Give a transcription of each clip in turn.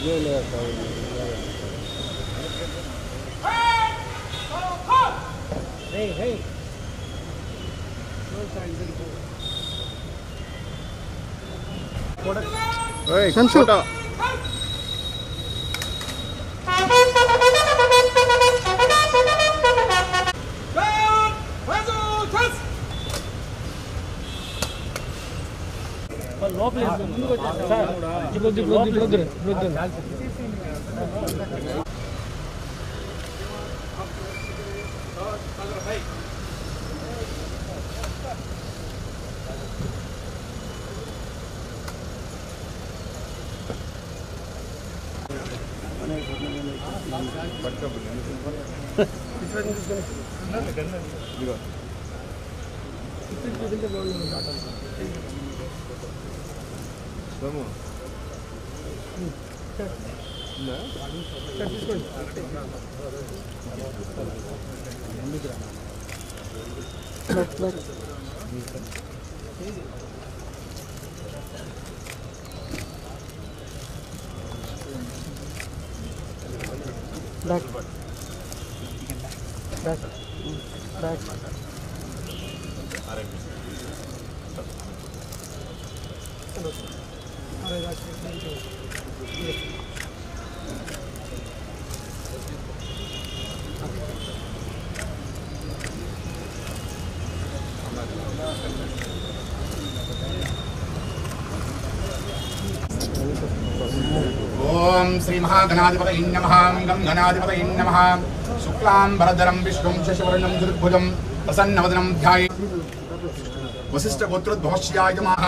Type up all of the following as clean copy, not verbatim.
ओम श्री महागणाधिपतये नमः। गं गणाधिपतये नमः। शुक्लांबरधरं विष्णुं शशिवर्णं चतुर्भुजं प्रसन्नवदनं ध्यायेत्। वसिष्ठगोत्रोद्भवस्याय नमः।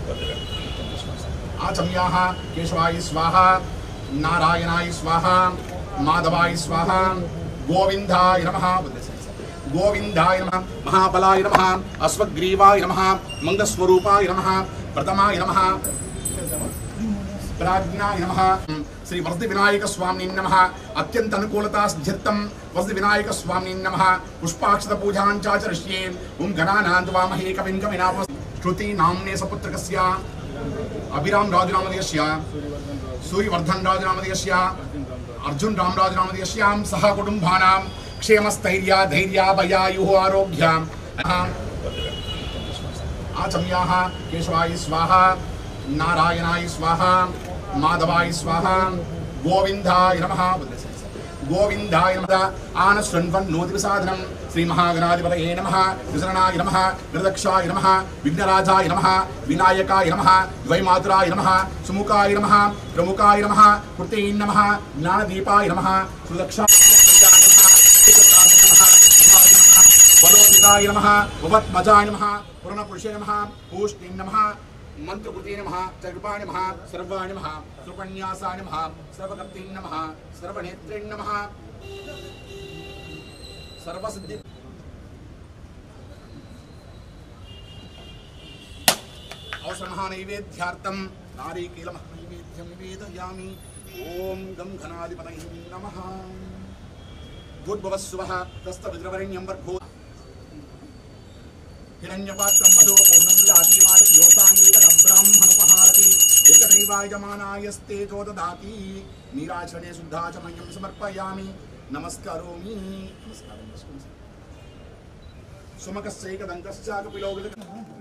आचम्याः केशवाय स्वाहा, नारायणाय स्वाहा, माधवाय स्वाहा, गोविंदाय नमः। गोविंदाय नमः। महाबलाय नमः। अश्वग्रीवाय नमः। मंगलस्वरूपाय नमः। प्रथमाय नमः। प्राज्ञाय नमः। श्री वरद विनायक स्वामी नमः। अत्यंत अनुकूलता सिद्ध्यर्थं वरद विनायक स्वामी नमः। पुष्पाक्षत पूजां चाचरिष्ये। ओम गणानां वामहे कविं कविनाप श्रुति नाम्ने सपुत्रकस्य अभिराम राजनामधेयस्य सूर्यवर्धन राजनामधेयस्य अर्जुन राम राजनामधेयस्यां सह कुटुंबानां क्षेमस्थैर्य धैर्य भयायुः आरोग्य। आचम्याः केशवाय स्वाहा, नारायणाय स्वाहा, माधवाय स्वाहा, गोविंदाय नमः। गोविंदाय नमः। आनश्वन्वन्नोतिविसाधनं श्री महागणाधिपतये नमः। विसरणाय नमः। निर्दक्षाय नमः। विघ्नराजाय नमः। विनायकाय नमः। द्वैमातुराय नमः। सुमुखाय नमः। प्रमुखाय नमः। कृते नमः। ज्ञानदीपाय नमः। सुदक्षाय बलोदिताय नमः। ववत्मजाय नमः। पूर्णपुरुषे नमः। पूष्णे नमः। मंत्रकृते नमः। चर्पाय नमः। सर्वाय नमः। सुपन्यासाय नमः। सर्वकर्ते नमः। सर्वनेत्रे नमः। सर्वसिद्धि औषधनैवेद्यार्थं नारिकेलमहानैवेद्यं निवेदयामि। ओम गं घनाधिपतये नमः। भूर्भुवस्सुवः तस्तविद्रवरेण्यं वर्भो हिरण्यपात्रं मधो पूर्णं ददाति मातः योसाङ्गीकरं ब्राह्मणोपहारति एकदैवाय जमानायस्ते जो ददाति नीराचरणे शुद्धाचमयं समर्पयामि नमस्करोमि। सुमकस्यैकदन्तश्चाकपिलोगद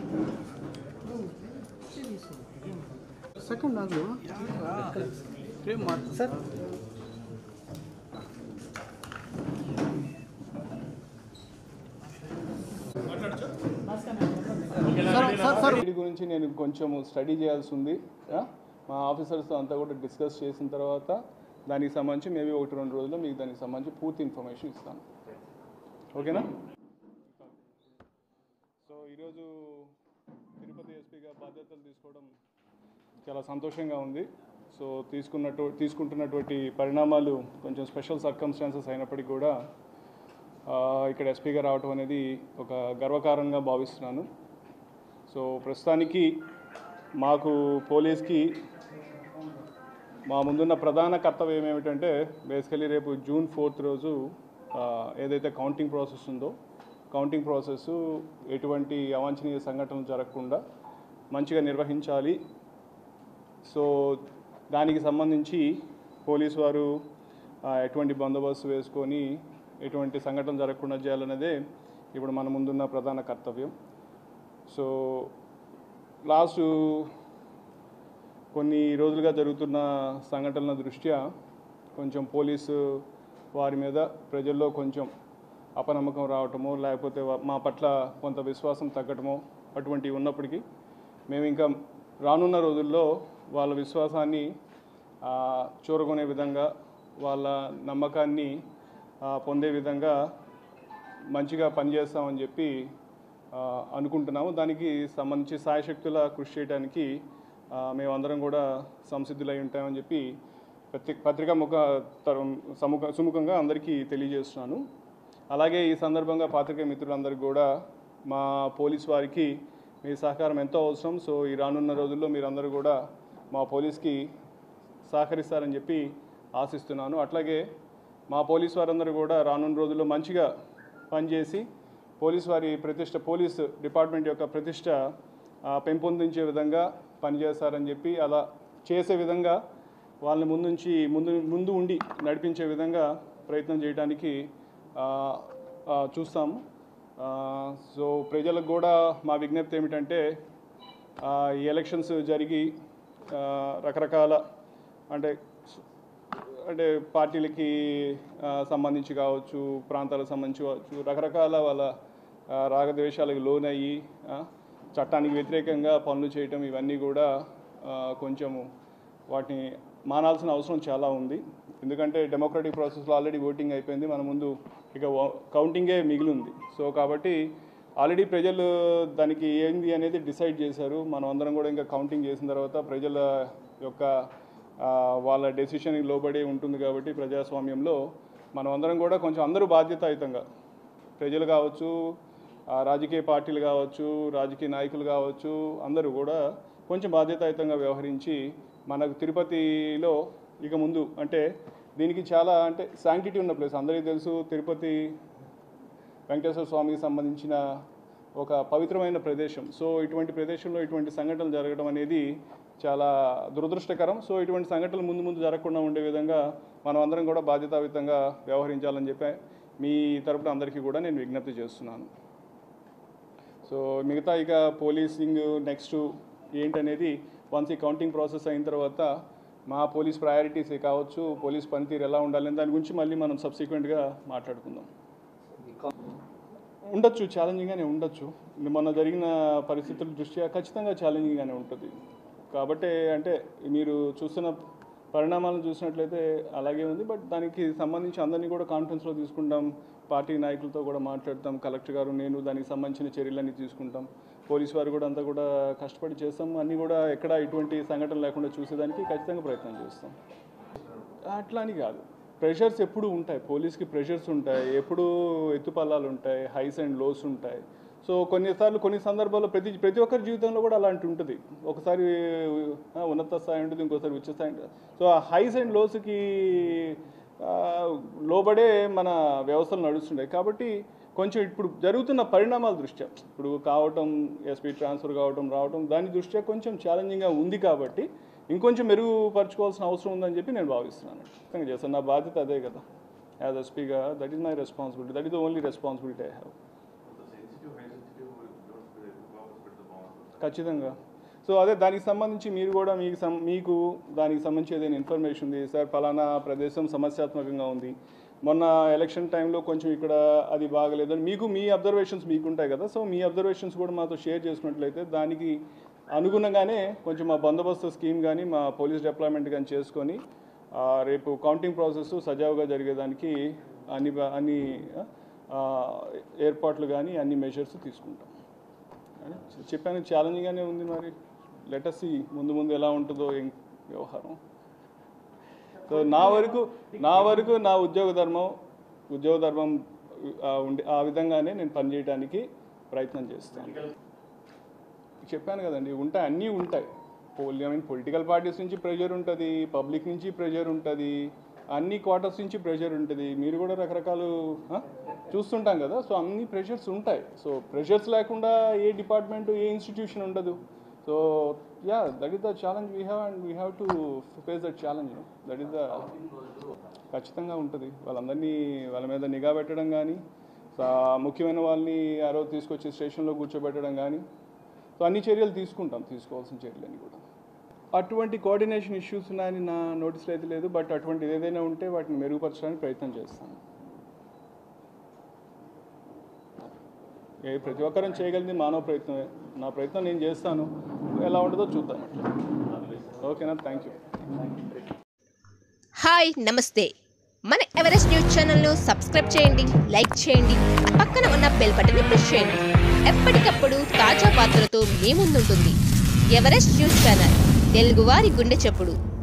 सेकंड आगो सर వీటి గురించి నేను కొంచెం స్టడీ చేయాల్సి ఉంది. మా ఆఫీసర్స్తో అంతా కూడా డిస్కస్ చేసిన తర్వాత దానికి సంబంధించి మేబీ 1-2 రోజుల్లో మీకు దానికి సంబంధించి పూర్తి ఇన్ఫర్మేషన్ ఇస్తాను. ఓకేనా? సో ఈరోజు తిరుపతి ఎస్పీగా బాధ్యతలు తీసుకోవడం చాలా సంతోషంగా ఉంది. సో తీసుకుంటున్నటువంటి పరిణామాలు కొంచెం స్పెషల్ సర్కమ్స్టాన్సెస్ అయినప్పటికీ కూడా ఇక్కడ ఎస్పీగా రావడం అనేది ఒక గర్వకారణంగా భావిస్తున్నాను. సో ప్రస్తుతానికి మాకు పోలీస్కి మా ముందున్న ప్రధాన కర్తవ్యం ఏమిటంటే బేసికలీ రేపు జూన్ 4th రోజు ఏదైతే కౌంటింగ్ ప్రాసెస్ ఉందో కౌంటింగ్ ప్రాసెస్ ఎటువంటి అవాంఛనీయ సంఘటనలు జరగకుండా మంచిగా నిర్వహించాలి. సో దానికి సంబంధించి పోలీసు వారు ఎటువంటి బందోబస్తు వేసుకొని ఎటువంటి సంఘటన జరగకుండా చేయాలనేదే ఇప్పుడు మన ముందున్న ప్రధాన కర్తవ్యం. సో లాస్ట్ కొన్ని రోజులుగా జరుగుతున్న సంఘటనల దృష్ట్యా కొంచెం పోలీసు వారి మీద ప్రజల్లో కొంచెం అపనమ్మకం రావటమో లేకపోతే మా పట్ల కొంత విశ్వాసం తగ్గటమో అటువంటివి ఉన్నప్పటికీ మేము ఇంకా రానున్న రోజుల్లో వాళ్ళ విశ్వాసాన్ని చూరగొనే విధంగా వాళ్ళ నమ్మకాన్ని పొందే విధంగా మంచిగా పనిచేస్తామని చెప్పి అనుకుంటున్నాము. దానికి సంబంధించి సాయశక్తుల కృషి చేయడానికి మేమందరం కూడా సంసిద్ధులై ఉంటామని చెప్పి పత్రికా సుముఖంగా అందరికీ తెలియజేస్తున్నాను. అలాగే ఈ సందర్భంగా పాత్రికేయ మిత్రులందరికీ కూడా మా పోలీస్ వారికి మీ సహకారం ఎంతో అవసరం. సో ఈ రానున్న రోజుల్లో మీరందరూ కూడా మా పోలీస్కి సహకరిస్తారని చెప్పి ఆశిస్తున్నాను. అట్లాగే మా పోలీస్ వారందరూ కూడా రానున్న రోజుల్లో మంచిగా పనిచేసి పోలీస్ వారి ప్రతిష్ట, పోలీస్ డిపార్ట్మెంట్ యొక్క ప్రతిష్ట పెంపొందించే విధంగా పనిచేస్తారని చెప్పి, అలా చేసే విధంగా వాళ్ళని ముందు ఉండి నడిపించే విధంగా ప్రయత్నం చేయడానికి చూస్తాము. సో ప్రజలకు కూడా మా విజ్ఞప్తి ఏమిటంటే ఈ ఎలక్షన్స్ జరిగి రకరకాల అంటే పార్టీలకి సంబంధించి కావచ్చు, ప్రాంతాలకు సంబంధించి కావచ్చు, రకరకాల వాళ్ళ రాగద్వేషాలకు లోనయ్యి చట్టానికి వ్యతిరేకంగా పనులు చేయటం, ఇవన్నీ కూడా కొంచెము వాటిని మానాల్సిన అవసరం చాలా ఉంది. ఎందుకంటే డెమోక్రటిక్ ప్రాసెస్లో ఆల్రెడీ ఓటింగ్ అయిపోయింది, మన ముందు ఇక కౌంటింగే మిగిలి ఉంది. సో కాబట్టి ఆల్రెడీ ప్రజలు దానికి ఏంది అనేది డిసైడ్ చేశారు. మనం అందరం కూడా ఇంకా కౌంటింగ్ చేసిన తర్వాత ప్రజల యొక్క వాళ్ళ డెసిషన్కి లోబడి ఉంటుంది. కాబట్టి ప్రజాస్వామ్యంలో మనం అందరం కూడా కొంచెం అందరూ బాధ్యతాయుతంగా, ప్రజలు కావచ్చు, రాజకీయ పార్టీలు కావచ్చు, రాజకీయ నాయకులు కావచ్చు, అందరూ కూడా కొంచెం బాధ్యతాయుతంగా వ్యవహరించి మనకు తిరుపతిలో ఇక ముందు అంటే దీనికి చాలా అంటే శాంక్టిటీ ఉన్న ప్లేస్ అందరికీ తెలుసు. తిరుపతి వెంకటేశ్వర స్వామికి సంబంధించిన ఒక పవిత్రమైన ప్రదేశం. సో ఇటువంటి ప్రదేశంలో ఇటువంటి సంఘటనలు జరగడం అనేది చాలా దురదృష్టకరం. సో ఇటువంటి సంఘటనలు ముందు జరగకుండా ఉండే విధంగా మనం అందరం కూడా బాధ్యతాయుతంగా వ్యవహరించాలని చెప్పి మీ తరపున అందరికీ కూడా నేను విజ్ఞప్తి చేస్తున్నాను. సో మిగతా ఇక పోలీసింగ్ నెక్స్ట్ ఏంటనేది వన్స్ ఈ కౌంటింగ్ ప్రాసెస్ అయిన తర్వాత మా పోలీస్ ప్రయారిటీస్ కావచ్చు, పోలీస్ పనితీరు ఎలా ఉండాలని దాని గురించి మళ్ళీ మనం సబ్సిక్వెంట్గా మాట్లాడుకుందాం. ఉండొచ్చు, ఛాలెంజింగ్గానే ఉండొచ్చు. మొన్న జరిగిన పరిస్థితుల దృష్ట్యా ఖచ్చితంగా ఛాలెంజింగ్గానే ఉంటుంది. కాబట్టి అంటే మీరు చూస్తున్న పరిణామాలను చూసినట్లయితే అలాగే ఉంది. బట్ దానికి సంబంధించి అందరినీ కూడా కాన్ఫరెన్స్లో తీసుకుంటాం, పార్టీ నాయకులతో కూడా మాట్లాడతాం, కలెక్టర్ గారు నేను దానికి సంబంధించిన చర్యలన్నీ తీసుకుంటాం, పోలీసు వారు కూడా అంతా కూడా కష్టపడి చేస్తాం. అన్నీ కూడా ఎక్కడ ఇటువంటి సంఘటన లేకుండా చూసేదానికి ఖచ్చితంగా ప్రయత్నం చేస్తాం. అట్లా అని కాదు, ప్రెషర్స్ ఎప్పుడు ఉంటాయి, పోలీస్కి ప్రెషర్స్ ఉంటాయి, ఎప్పుడు ఎత్తుపల్లాలు ఉంటాయి, హైస్ అండ్ లోస్ ఉంటాయి. సో కొన్నిసార్లు కొన్ని సందర్భాల్లో ప్రతి ఒక్కరి జీవితంలో కూడా అలాంటి ఉంటుంది. ఒకసారి ఉన్నత స్థాయి ఉంటుంది, ఇంకోసారి ఉచ్చ స్థాయి ఉంటుంది. సో ఆ హైస్ అండ్ లోస్కి లోబడే మన వ్యవస్థలు నడుస్తుంటాయి. కాబట్టి కొంచెం ఇప్పుడు జరుగుతున్న పరిణామాల దృష్ట్యా ఇప్పుడు కావటం, ఎస్పీ ట్రాన్స్ఫర్ రావటం దాని దృష్ట్యా కొంచెం ఛాలెంజింగ్గా ఉంది. కాబట్టి ఇంకొంచెం మెరుగుపరచుకోవాల్సిన అవసరం ఉందని చెప్పి నేను భావిస్తున్నాను. ఖచ్చితంగా చేస్తాను, నా బాధ్యత అదే కదా. యాజ్ ఎస్పీగా that is my responsibility, that is the only responsibility I have. ఖచ్చితంగా. సో అదే దానికి సంబంధించి మీరు కూడా మీకు దానికి సంబంధించి ఏదైనా ఇన్ఫర్మేషన్ ఉంది సార్, ఫలానా ప్రదేశం సమస్యాత్మకంగా ఉంది, మొన్న ఎలక్షన్ టైంలో కొంచెం ఇక్కడ అది బాగలేదని మీకు మీ అబ్జర్వేషన్స్ మీకుంటాయి కదా. సో మీ అబ్జర్వేషన్స్ కూడా మాతో షేర్ చేసుకున్నట్లయితే దానికి అనుగుణంగానే కొంచెం మా బందోబస్తు స్కీమ్ కానీ మా పోలీస్ డిప్లాయ్మెంట్ కానీ చేసుకొని రేపు కౌంటింగ్ ప్రాసెస్ సజావుగా జరిగేదానికి అన్ని ఏర్పాట్లు కానీ అన్ని మెజర్స్ తీసుకుంటాం. చెప్పాను, ఛాలెంజింగ్గానే ఉంది. మరి లెట్ us see ముందు ఎలా ఉంటుందో వ్యవహారం. సో నా వరకు నా ఉద్యోగ ధర్మం ఉండి ఆ విధంగానే నేను పనిచేయడానికి ప్రయత్నం చేస్తాను. చెప్పాను కదండి, ఉంటాయి, అన్నీ ఉంటాయి. పొలిటికల్ పార్టీస్ నుంచి ప్రెషర్ ఉంటుంది, పబ్లిక్ నుంచి ప్రెషర్ ఉంటుంది, అన్ని క్వార్టర్స్ నుంచి ప్రెషర్ ఉంటుంది. మీరు కూడా రకరకాలు చూస్తుంటాం కదా. సో అన్ని ప్రెషర్స్ ఉంటాయి. సో ప్రెషర్స్ లేకుండా ఏ డిపార్ట్మెంట్, ఏ ఇన్స్టిట్యూషన్ ఉండదు. So yeah, that is the challenge we have and we have to face that challenge. That is the ఖచ్చితంగా ఉంటుంది. వాళ్ళందరినీ వాళ్ళ మీద నిఘా పెట్టడం కానీ, ముఖ్యమైన వాళ్ళని ఆ రోజు తీసుకొచ్చి స్టేషన్లో కూర్చోబెట్టడం కానీ, సో అన్ని చర్యలు తీసుకుంటాం, తీసుకోవాల్సిన చర్యలని కూడా. అటువంటి కోఆర్డినేషన్ ఇష్యూస్ ఉన్నాయని నా నోటీస్లో అయితే లేదు, బట్ అటువంటిది ఏదైనా ఉంటే వాటిని మెరుగుపరచడానికి ప్రయత్నం చేస్తాను. ప్రతి ఒక్కరం చేయగలిగింది మానవ ప్రయత్నమే. నా ప్రయత్నం నేను చేస్తాను, ఎలా ఉంటుందో చూద్దాం. ఓకేనా? Thank you. హాయ్, నమస్తే. మన ఎవరెస్ట్ న్యూస్ ఛానల్ను సబ్స్క్రైబ్ చేయండి, లైక్ చేయండి, పక్కన ఉన్న బెల్ బటన్ని ప్రెస్ చేయండి. ఎప్పటికప్పుడు తాజా వార్తలతో మీ ముందుంటుంది ఎవరెస్ట్ న్యూస్ ఛానల్, తెలుగువారి గుండె చప్పుడు.